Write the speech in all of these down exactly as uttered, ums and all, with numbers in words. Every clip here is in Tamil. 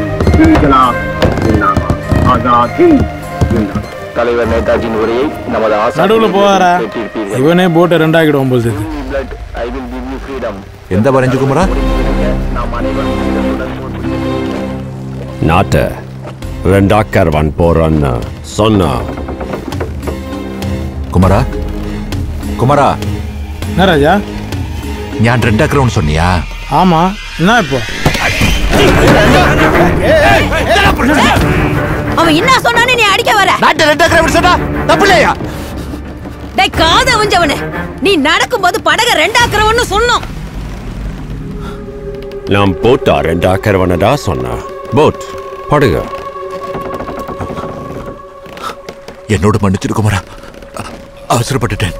தலைவர் நேதாஜியின் உரையை நமது நடுவில் போவாரா? இவனே போட்டை ரெண்டாக்கிடுவோம் போது. எந்த வரைஞ்சு குமரா? நாட்டை ரெண்டாக்கர்வான் போறான்னு சொன்னா. குமரா குமரா என்ன ராஜா? ஞான் ரெண்டாக்கிறவன் சொன்னியா? ஆமா. என்ன இப்போ? அவன் என்ன சொன்னானே நீ அடிக்க வர? நாட்டை ரெண்டாக்கிறவன் சொன்னா தப்பு இல்லையா? டேய் காத வஞ்சவனே, நீ நடக்கும்போது படக ரெண்டாக்கிறவன்னு சொன்னோம். நாம் போட்டா ரெண்டாக்கர்வனடா சொன்னா. போட் படகு. என்னோட மன்னிச்சிரு குமரா, அவசரப்பட்டுட்டேன்.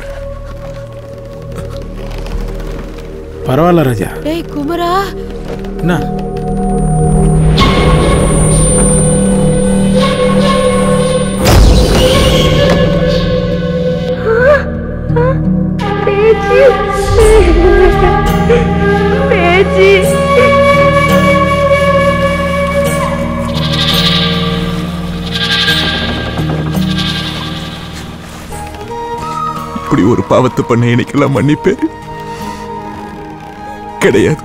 பரவாயில்ல ராஜா. டேய் குமரா. என்ன? பேச்சி பேச்சி இப்படி ஒரு பாவத்தை பண்ண எனக்கெல்லாம் மன்னிப்பேன் கிடையாது.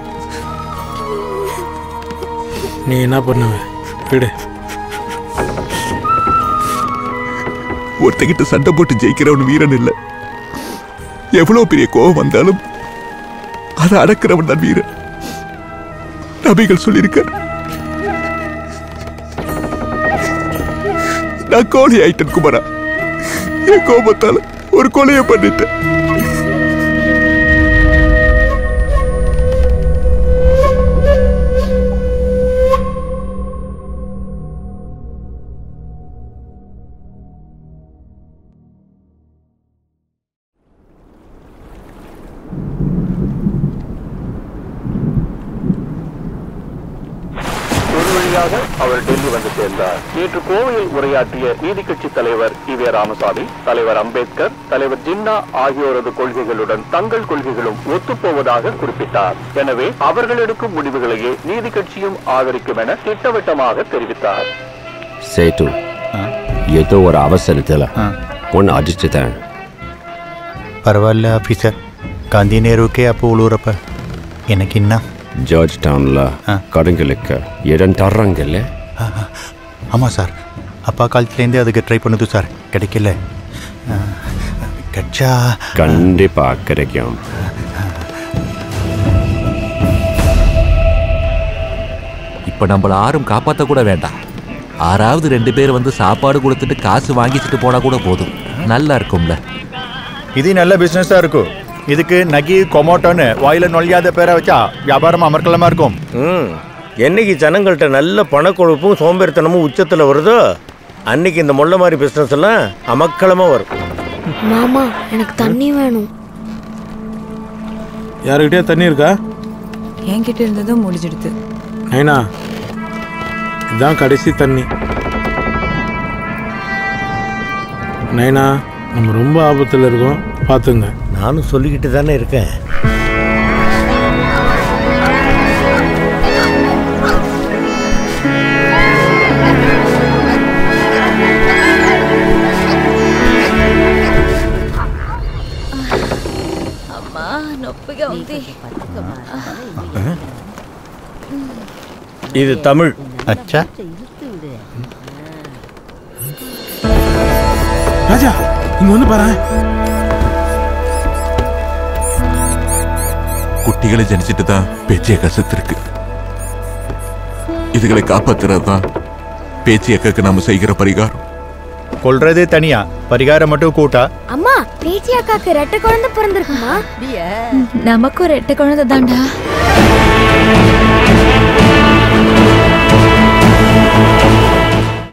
நீ என்ன பண்ணுவ? விடு. ஒருத்தகிட்ட சண்டை போட்டு ஜெயிக்கிறவன் வீரன் இல்லை. எவ்வளவு பெரிய கோபம் வந்தாலும் அதை அடக்கிறவன் தான் வீரன். நபிகள் சொல்லியிருக்கார். நான் கோழி ஆயிட்டேன் குமரா. என் கோபத்தால ஒரு கொலையை பண்ணிட்டேன். அவர் டெல்லி வந்து சேர்ந்தார். நேற்று கோவையில் உரையாற்றிய நீதி கட்சி தலைவர் இ வே ராமசாமி, தலைவர் அம்பேத்கர், தலைவர் ஜின்னா ஆகியோரது கொள்கைகளுடன் தங்கள் கொள்கைகளும் ஒத்துப்போவதாக குறிப்பிட்டார். எனவே அவர்கள் எடுக்கும் முடிவுகளையே நீதி கட்சியும் ஆதரிக்கும் என திட்டவட்டமாக தெரிவித்தார். சேட்டு, ஏதோ ஒரு அவசரத்தில் ஒன்று அடிச்சுட்டேன். பரவாயில்ல ஆஃபீஸர், காந்தி நேருக்கே அப்போ உள்ளூரப்ப எனக்கு என்ன? ஜார்ஜ் டவுனில் கடைங்களுக்கு இடம் தர்றாங்கல்ல? ஆமாம் சார், அப்பா காலத்துலேருந்தே அதுக்கு ட்ரை பண்ணுது சார், கிடைக்கல. கிடைச்சா கண்டிப்பாக கிடைக்கும். இப்போ நம்மள யாரும் காப்பாற்ற கூட வேண்டாம். ஆறாவது ரெண்டு பேர் வந்து சாப்பாடு கொடுத்துட்டு காசு வாங்கிச்சுட்டு போனால் கூட போதும். நல்லா இருக்கும்ல. இது நல்ல பிஸ்னஸாக இருக்கும். இதுக்கு நகி கொமோட்டோன்னு வாயில நொழியாத பேரை வச்சா வியாபாரம் அமர்க்கலமாக இருக்கும். ம் என்னைக்கு ஜனங்கள்கிட்ட நல்ல பணக்கொழுப்பும் சோம்பேறித்தனமும் உச்சத்தில் வருதோ அன்னைக்கு இந்த முள்ள மாதிரி பிஸ்னஸ் எல்லாம் அமக்கலமாக வரும். மாமா எனக்கு தண்ணி வேணும். யாருக்கிட்டே தண்ணி இருக்கா? என்கிட்ட இருந்ததும் முடிஞ்சிடுது. நைனா, இதுதான் கடைசி தண்ணி. நைனா, நம்ம ரொம்ப ஆபத்தில் இருக்கோம், பார்த்துங்க. நானும் சொல்லிக்கிட்டு தானே இருக்கேன். அம்மா நொப்பிக வந்து. இது தமிழ். அச்சா ராஜா, இங்க வந்து பாரு. குட்டிகளை ஜனிச்சிட்டு தான் பேச்சிய கசத்திருக்கு. இதுகளை காப்பாத்துறது தான் பேச்சியக்காக்கு நாம செய்கிற பரிகாரம். கொல்றதே தனியா, பரிகாரம் மட்டும் கூட்டா. அம்மா, பேச்சியக்காக்கு ரெட்டை குழந்தை பிறந்திருக்குமா? நமக்கும் ரெட்டை குழந்தை தாண்டா.